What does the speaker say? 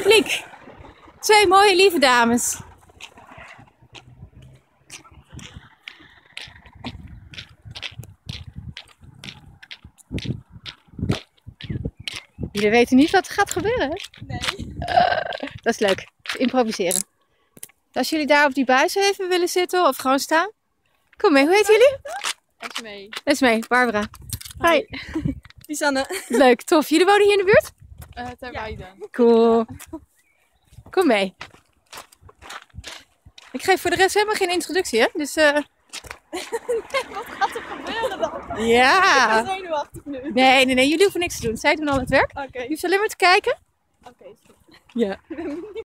publiek. 2 mooie lieve dames. Jullie weten niet wat er gaat gebeuren, hè? Nee. Dat is leuk. Improviseren. Als jullie daar op die buis even willen zitten of gewoon staan. Kom mee, hoe heet jullie? Esmee. Esmee, Barbara. Hi. Lisanne. Leuk, tof. Jullie wonen hier in de buurt? Ter Weide. Cool. Kom mee. Ik geef voor de rest helemaal geen introductie, hè? Dus Wat gaat er gebeuren dan? ja. Ik ben zenuwachtig nu. Nee, jullie hoeven niks te doen. Zij doen al het werk. Oké. Je hoeft alleen maar te kijken. Oké, is goed. Ja.